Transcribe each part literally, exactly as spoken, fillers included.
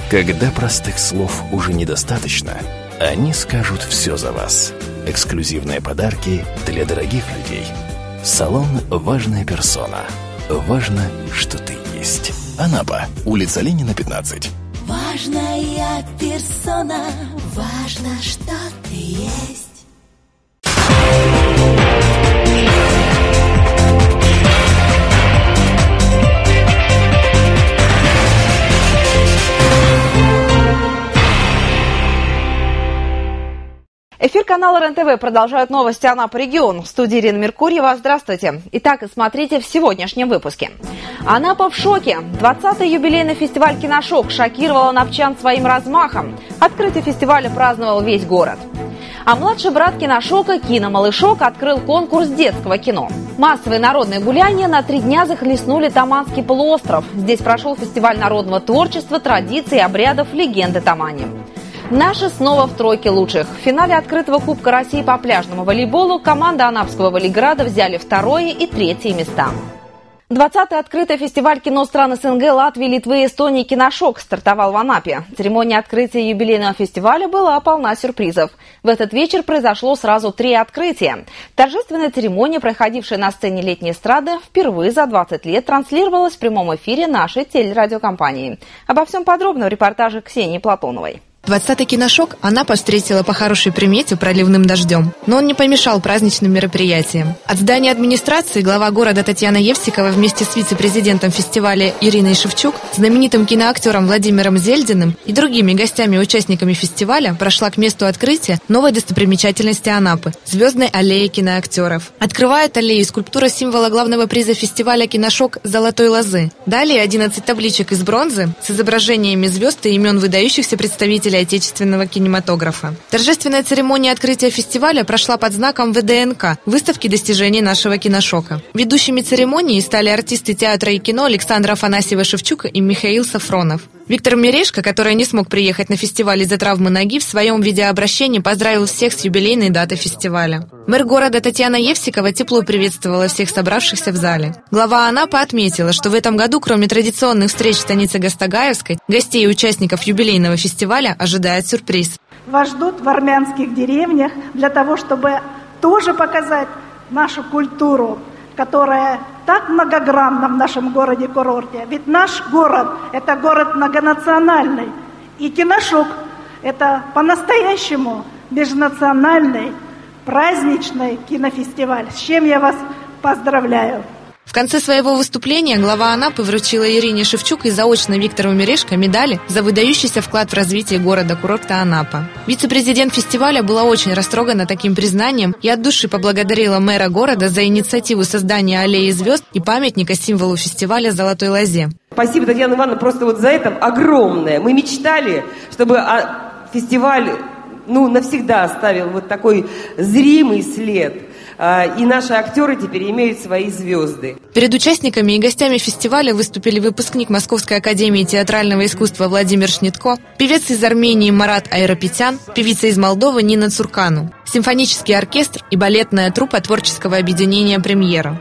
Когда простых слов уже недостаточно, они скажут все за вас. Эксклюзивные подарки для дорогих людей. Салон «Важная персона». Важно, что ты есть. Анапа, улица Ленина, пятнадцать. Важная персона. Важно, что ты есть. Эфир канала РЕН-ТВ продолжают новости Анапа регион. В студии Ирина Меркурьева. Здравствуйте. Итак, смотрите в сегодняшнем выпуске. Анапа в шоке. двадцатый юбилейный фестиваль «Киношок» шокировал анапчан своим размахом. Открытие фестиваля праздновал весь город. А младший брат «Киношока» «Киномалышок» открыл конкурс детского кино. Массовые народные гуляния на три дня захлестнули Таманский полуостров. Здесь прошел фестиваль народного творчества, традиций и обрядов «Легенды Тамани». Наши снова в тройке лучших. В финале открытого Кубка России по пляжному волейболу команда Анапского волейграда взяли второе и третье места. двадцатый открытый фестиваль кино стран СНГ, Латвии, Литвы и Эстонии «Киношок» стартовал в Анапе. Церемония открытия юбилейного фестиваля была полна сюрпризов. В этот вечер произошло сразу три открытия. Торжественная церемония, проходившая на сцене летней эстрады, впервые за двадцать лет транслировалась в прямом эфире нашей телерадиокомпании. Обо всем подробно в репортаже Ксении Платоновой. двадцатый «Киношок» Анапа встретила по хорошей примете проливным дождем, но он не помешал праздничным мероприятиям. От здания администрации глава города Татьяна Евсикова вместе с вице-президентом фестиваля Ириной Шевчук, знаменитым киноактером Владимиром Зельдиным и другими гостями и участниками фестиваля прошла к месту открытия новой достопримечательности Анапы – Звездной аллеи киноактеров. Открывает аллею скульптура символа главного приза фестиваля «Киношок» «Золотой лозы». Далее одиннадцать табличек из бронзы с изображениями звезд и имен выдающихся представителей отечественного кинематографа. Торжественная церемония открытия фестиваля прошла под знаком вэ дэ эн ка – выставки достижений нашего киношока. Ведущими церемонии стали артисты театра и кино Александра Афанасьева-Шевчук и Михаил Сафронов. Виктор Мирешко, который не смог приехать на фестиваль из-за травмы ноги, в своем видеообращении поздравил всех с юбилейной датой фестиваля. Мэр города Татьяна Евсикова тепло приветствовала всех собравшихся в зале. Глава Анапы отметила, что в этом году, кроме традиционных встреч в станице Гастагаевской, гостей и участников юбилейного фестиваля ожидает сюрприз. Вас ждут в армянских деревнях для того, чтобы тоже показать нашу культуру, которая так многогранна в нашем городе-курорте. Ведь наш город – это город многонациональный. И «Киношок» – это по-настоящему межнациональный праздничный кинофестиваль, с чем я вас поздравляю. В конце своего выступления глава Анапы вручила Ирине Шевчук и заочно Виктору Мирешко медали за выдающийся вклад в развитие города-курорта Анапа. Вице-президент фестиваля была очень растрогана таким признанием и от души поблагодарила мэра города за инициативу создания аллеи звезд и памятника символу фестиваля «Золотой лозе». Спасибо, Татьяна Ивановна, просто вот за это огромное. Мы мечтали, чтобы фестиваль ну, навсегда оставил вот такой зримый след. И наши актеры теперь имеют свои звезды. Перед участниками и гостями фестиваля выступили выпускник Московской академии театрального искусства Владимир Шнитко, певец из Армении Марат Айрапетян, певица из Молдовы Нина Цуркану, симфонический оркестр и балетная труппа творческого объединения «Премьера».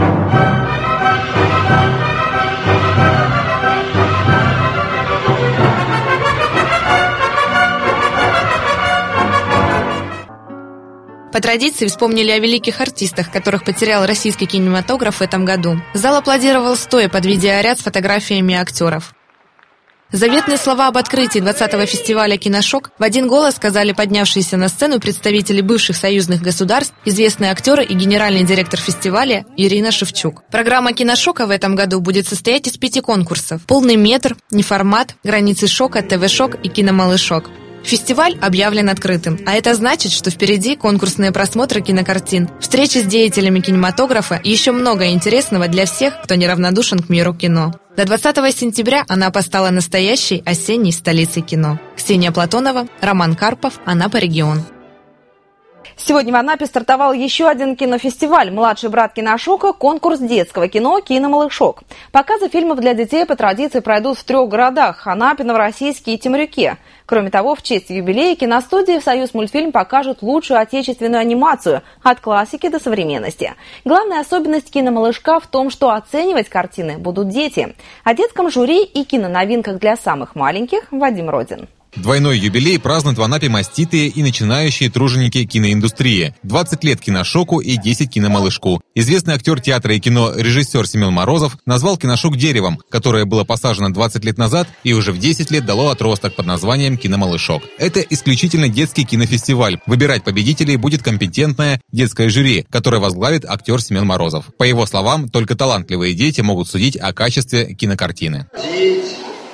По традиции вспомнили о великих артистах, которых потерял российский кинематограф в этом году. Зал аплодировал стоя под видеоряд с фотографиями актеров. Заветные слова об открытии двадцатого фестиваля «Киношок» в один голос сказали поднявшиеся на сцену представители бывших союзных государств, известные актеры и генеральный директор фестиваля Ирина Шевчук. Программа «Киношока» в этом году будет состоять из пяти конкурсов: «Полный метр», «Неформат», «Границы шока», «ТВ-шок» и «Киномалышок». Фестиваль объявлен открытым, а это значит, что впереди конкурсные просмотры кинокартин, встречи с деятелями кинематографа и еще много интересного для всех, кто неравнодушен к миру кино. До двадцатого сентября Анапа стала настоящей осенней столицей кино. Ксения Платонова, Роман Карпов, Анапа регион. Сегодня в Анапе стартовал еще один кинофестиваль «Младший брат Киношока», конкурс детского кино «Киномалышок». Показы фильмов для детей по традиции пройдут в трех городах – Анапе, Новороссийске и Темрюке. Кроме того, в честь юбилея киностудии «Союзмультфильм» покажут лучшую отечественную анимацию от классики до современности. Главная особенность «Киномалышка» в том, что оценивать картины будут дети. О детском жюри и киноновинках для самых маленьких Вадим Родин. Двойной юбилей празднуют в Анапе маститые и начинающие труженики киноиндустрии. двадцать лет Киношоку и десять Киномалышку. Известный актер театра и кино, режиссер Семен Морозов назвал Киношок деревом, которое было посажено двадцать лет назад и уже в десять лет дало отросток под названием Киномалышок. Это исключительно детский кинофестиваль. Выбирать победителей будет компетентное детское жюри, которое возглавит актер Семен Морозов. По его словам, только талантливые дети могут судить о качестве кинокартины. Дети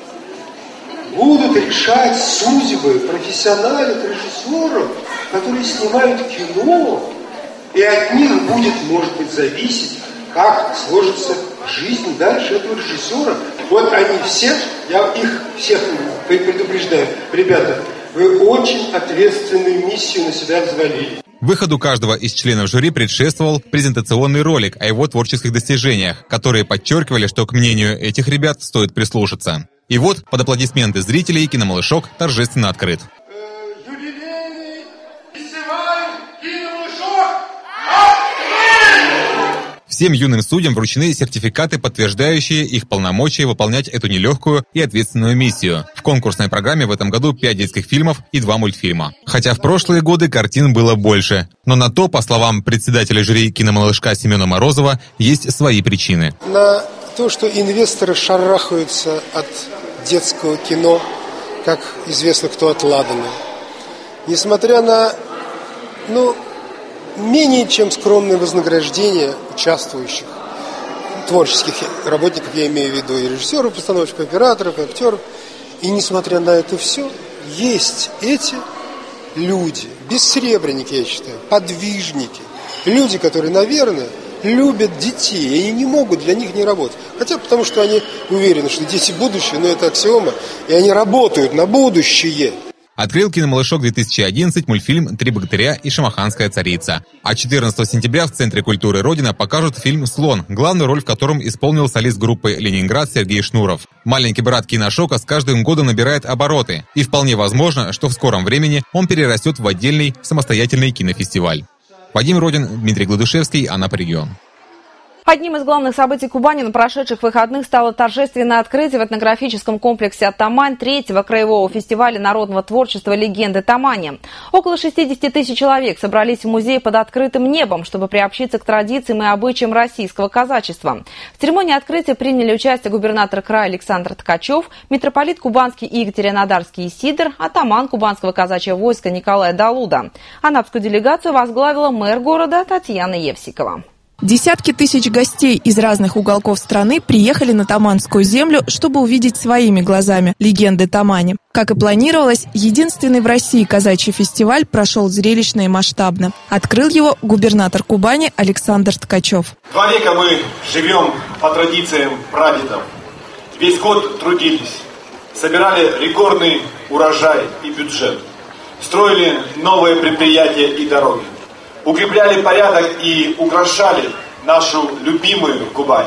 будут решать судьбы профессиональных режиссеров, которые снимают кино, и от них будет, может быть, зависеть, как сложится жизнь дальше этого режиссера. Вот они все, я их всех предупреждаю, ребята, вы очень ответственную миссию на себя взвалили. Выходу каждого из членов жюри предшествовал презентационный ролик о его творческих достижениях, которые подчеркивали, что к мнению этих ребят стоит прислушаться. И вот, под аплодисменты зрителей, Киномалышок торжественно открыт. Юбилейный фестиваль «Киномалышок» открыт! Всем юным судьям вручены сертификаты, подтверждающие их полномочия выполнять эту нелегкую и ответственную миссию. В конкурсной программе в этом году пять детских фильмов и два мультфильма. Хотя в прошлые годы картин было больше. Но на то, по словам председателя жюри «Киномалышка» Семена Морозова, есть свои причины. На то, что инвесторы шарахаются от детского кино, как известно, кто от ладана. Несмотря на, ну, менее чем скромное вознаграждение участвующих творческих работников, я имею в виду и режиссеров, постановщиков, операторов, и актеров, и несмотря на это все, есть эти люди, бессребреники, я считаю, подвижники, люди, которые, наверное, любят детей, и они не могут для них не работать. Хотя потому, что они уверены, что дети будущее, но это аксиома, и они работают на будущее. Открыл Киномалышок две тысячи одиннадцать мультфильм «Три богатыря и шамаханская царица». А четырнадцатого сентября в Центре культуры Родина покажут фильм «Слон», главную роль в котором исполнил солист группы «Ленинград» Сергей Шнуров. Маленький брат Киношока с каждым годом набирает обороты. И вполне возможно, что в скором времени он перерастет в отдельный самостоятельный кинофестиваль. Вадим Родин, Дмитрий Гладушевский, Анапа регион. Одним из главных событий Кубани на прошедших выходных стало торжественное открытие в этнографическом комплексе «Атамань» третьего краевого фестиваля народного творчества «Легенды Тамани». Около шестидесяти тысяч человек собрались в музее под открытым небом, чтобы приобщиться к традициям и обычаям российского казачества. В церемонии открытия приняли участие губернатор края Александр Ткачев, митрополит Кубанский и Екатеринодарский Исидор, атаман кубанского казачьего войска Николай Далуда. Анапскую делегацию возглавила мэр города Татьяна Евсикова. Десятки тысяч гостей из разных уголков страны приехали на Таманскую землю, чтобы увидеть своими глазами легенды Тамани. Как и планировалось, единственный в России казачий фестиваль прошел зрелищно и масштабно. Открыл его губернатор Кубани Александр Ткачев. Два века мы живем по традициям прадедов. Весь год трудились, собирали рекордный урожай и бюджет, строили новые предприятия и дороги, укрепляли порядок и украшали нашу любимую Кубань.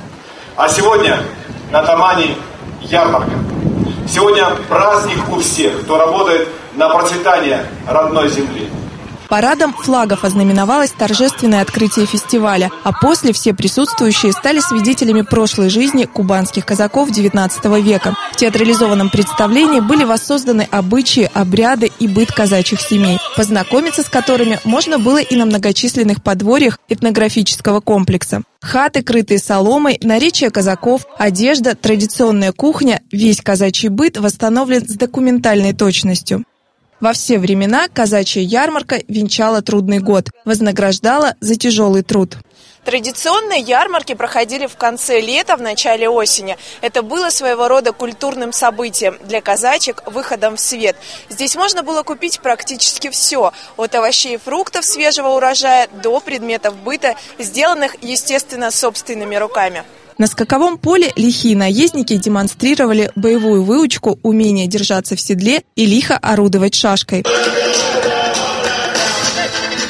А сегодня на Тамани ярмарка. Сегодня праздник у всех, кто работает на процветание родной земли. Парадом флагов ознаменовалось торжественное открытие фестиваля, а после все присутствующие стали свидетелями прошлой жизни кубанских казаков девятнадцатого века. В театрализованном представлении были воссозданы обычаи, обряды и быт казачьих семей, познакомиться с которыми можно было и на многочисленных подворьях этнографического комплекса. Хаты, крытые соломой, наречия казаков, одежда, традиционная кухня – весь казачий быт восстановлен с документальной точностью. Во все времена казачья ярмарка венчала трудный год, вознаграждала за тяжелый труд. Традиционные ярмарки проходили в конце лета, в начале осени. Это было своего рода культурным событием для казачек, выходом в свет. Здесь можно было купить практически все, от овощей и фруктов свежего урожая до предметов быта, сделанных, естественно, собственными руками. На скаковом поле лихие наездники демонстрировали боевую выучку, умение держаться в седле и лихо орудовать шашкой.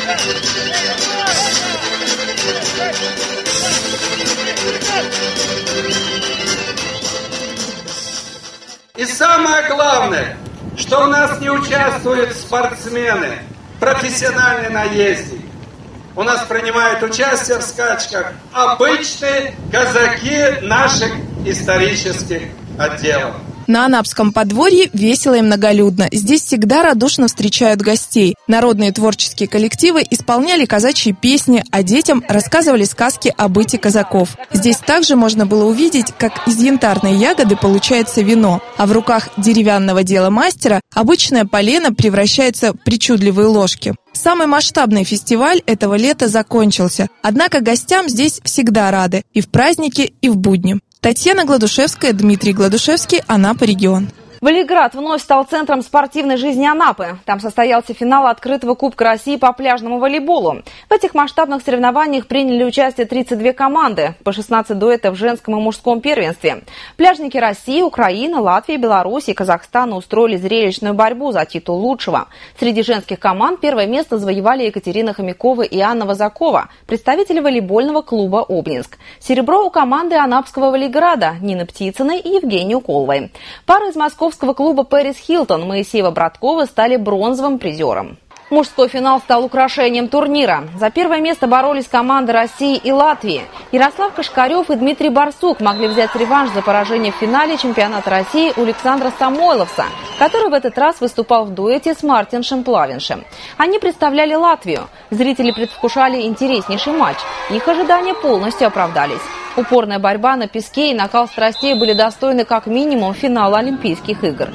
И самое главное, что у нас не участвуют спортсмены, профессиональные наездники. У нас принимают участие в скачках обычные казаки наших исторических отделов. На Анапском подворье весело и многолюдно. Здесь всегда радушно встречают гостей. Народные творческие коллективы исполняли казачьи песни, а детям рассказывали сказки о быте казаков. Здесь также можно было увидеть, как из янтарной ягоды получается вино, а в руках деревянного деломастера обычное полено превращается в причудливые ложки. Самый масштабный фестиваль этого лета закончился, однако гостям здесь всегда рады и в праздники, и в будни. Татьяна Гладушевская, Дмитрий Гладушевский, Анапа, регион. Волгоград вновь стал центром спортивной жизни Анапы. Там состоялся финал открытого Кубка России по пляжному волейболу. В этих масштабных соревнованиях приняли участие тридцать две команды, по шестнадцать дуэтов в женском и мужском первенстве. Пляжники России, Украины, Латвии, Беларуси и Казахстана устроили зрелищную борьбу за титул лучшего. Среди женских команд первое место завоевали Екатерина Хомякова и Анна Возакова, представители волейбольного клуба «Обнинск». Серебро у команды Анапского Волгограда Нины Птицыной и Евгении Уколовой. Пара из Московского клуба «Пэрис Хилтон» Моисеева-Браткова стали бронзовым призером. Мужской финал стал украшением турнира. За первое место боролись команды России и Латвии. Ярослав Кашкарев и Дмитрий Барсук могли взять реванш за поражение в финале чемпионата России у Александра Самойловса, который в этот раз выступал в дуэте с Мартиншем Плавиншем. Они представляли Латвию. Зрители предвкушали интереснейший матч. Их ожидания полностью оправдались. Упорная борьба на песке и накал страстей были достойны как минимум финала Олимпийских игр.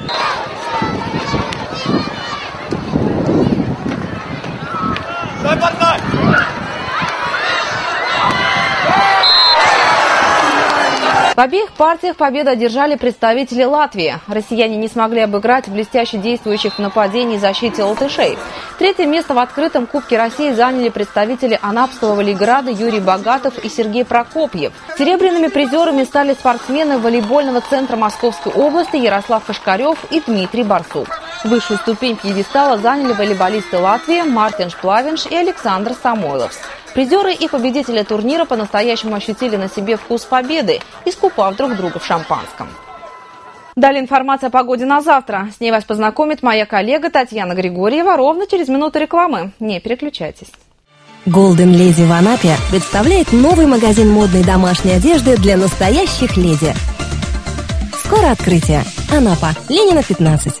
В обеих партиях победу одержали представители Латвии. Россияне не смогли обыграть блестяще действующих в нападении и защите латышей. Третье место в открытом Кубке России заняли представители Анапского Волгограда Юрий Богатов и Сергей Прокопьев. Серебряными призерами стали спортсмены волейбольного центра Московской области Ярослав Кашкарев и Дмитрий Барсук. Высшую ступень пьедестала заняли волейболисты Латвии Мартинш Плавинш и Александр Самойловс. Призеры и победители турнира по-настоящему ощутили на себе вкус победы, искупав друг друга в шампанском. Далее информация о погоде на завтра. С ней вас познакомит моя коллега Татьяна Григорьева ровно через минуту рекламы. Не переключайтесь. Golden Lady в Анапе представляет новый магазин модной домашней одежды для настоящих леди. Скоро открытие. Анапа. Ленина, пятнадцать.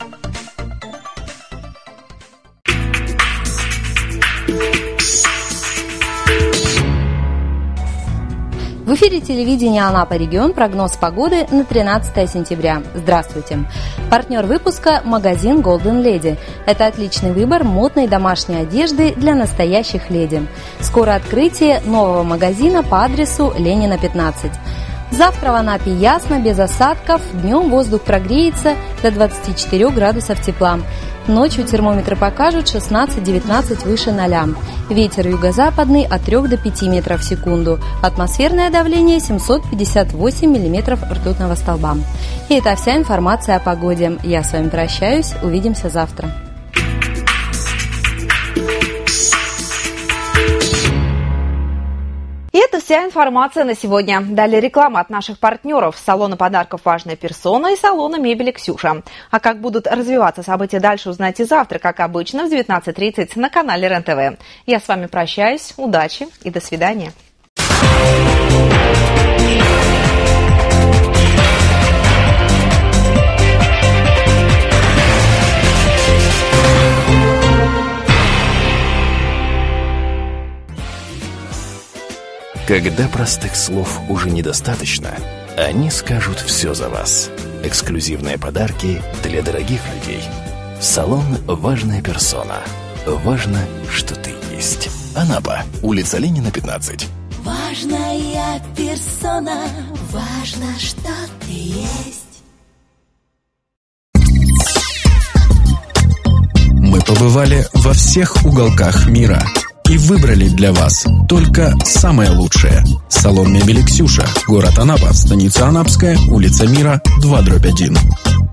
В эфире телевидения Анапа регион, прогноз погоды на тринадцатое сентября. Здравствуйте. Партнер выпуска – магазин Golden Lady. Это отличный выбор модной домашней одежды для настоящих леди. Скоро открытие нового магазина по адресу Ленина, пятнадцать. Завтра в Анапе ясно, без осадков. Днем воздух прогреется до двадцати четырёх градусов тепла. Ночью термометры покажут шестнадцать-девятнадцать выше ноля. Ветер юго-западный от трёх до пяти метров в секунду. Атмосферное давление семьсот пятьдесят восемь миллиметров ртутного столба. И это вся информация о погоде. Я с вами прощаюсь. Увидимся завтра. И это вся информация на сегодня. Далее реклама от наших партнеров. Салона подарков «Важная персона» и салона мебели «Ксюша». А как будут развиваться события дальше, узнаете завтра, как обычно, в девятнадцать тридцать на канале РЕН-ТВ. Я с вами прощаюсь. Удачи и до свидания. Когда простых слов уже недостаточно, они скажут все за вас. Эксклюзивные подарки для дорогих людей. Салон «Важная персона». Важно, что ты есть. Анапа. Улица Ленина, пятнадцать. Важная персона. Важно, что ты есть. Мы побывали во всех уголках мира и выбрали для вас только самое лучшее. Салон мебели «Ксюша», город Анапа, станица Анапская, улица Мира, два дробь один.